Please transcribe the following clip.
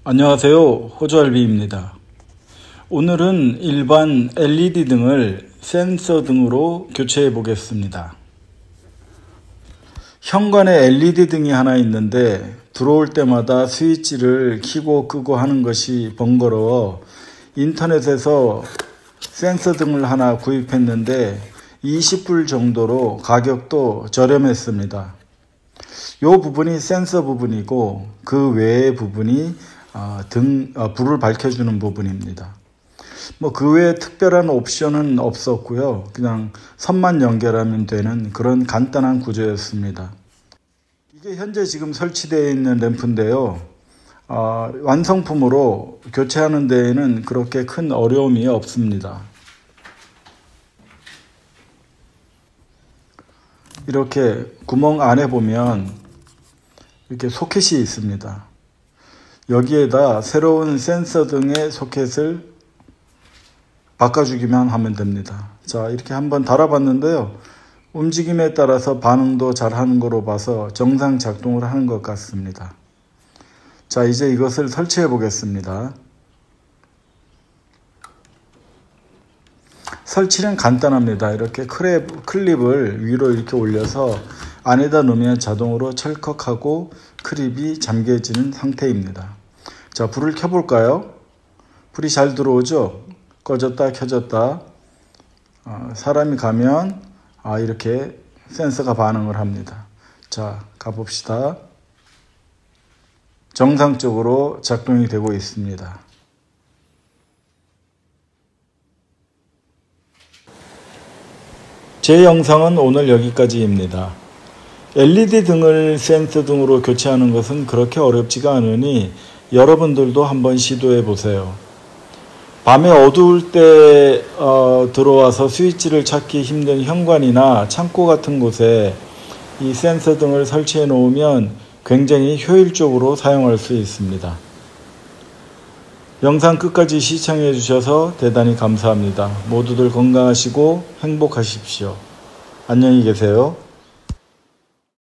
안녕하세요. 호주알비입니다. 오늘은 일반 LED 등을 센서 등으로 교체해 보겠습니다. 현관에 LED 등이 하나 있는데 들어올 때마다 스위치를 켜고 끄고 하는 것이 번거로워 인터넷에서 센서 등을 하나 구입했는데 20불 정도로 가격도 저렴했습니다. 이 부분이 센서 부분이고 그 외의 부분이 불을 밝혀주는 부분입니다. 그 외에 특별한 옵션은 없었고요. 그냥 선만 연결하면 되는 그런 간단한 구조였습니다. 이게 현재 지금 설치되어 있는 램프인데요. 완성품으로 교체하는 데에는 그렇게 큰 어려움이 없습니다. 이렇게 구멍 안에 보면 이렇게 소켓이 있습니다. 여기에다 새로운 센서 등의 소켓을 바꿔주기만 하면 됩니다. 자, 이렇게 한번 달아봤는데요. 움직임에 따라서 반응도 잘 하는 거로 봐서 정상 작동을 하는 것 같습니다. 자, 이제 이것을 설치해 보겠습니다. 설치는 간단합니다. 이렇게 클립을 위로 이렇게 올려서 안에다 놓으면 자동으로 철컥하고 클립이 잠겨지는 상태입니다. 자, 불을 켜볼까요? 불이 잘 들어오죠? 꺼졌다 켜졌다. 사람이 가면 이렇게 센서가 반응을 합니다. 자, 가봅시다. 정상적으로 작동이 되고 있습니다. 제 영상은 오늘 여기까지입니다. LED 등을 센서 등으로 교체하는 것은 그렇게 어렵지가 않으니 여러분들도 한번 시도해 보세요. 밤에 어두울 때 들어와서 스위치를 찾기 힘든 현관이나 창고 같은 곳에 이 센서 등을 설치해 놓으면 굉장히 효율적으로 사용할 수 있습니다. 영상 끝까지 시청해 주셔서 대단히 감사합니다. 모두들 건강하시고 행복하십시오. 안녕히 계세요.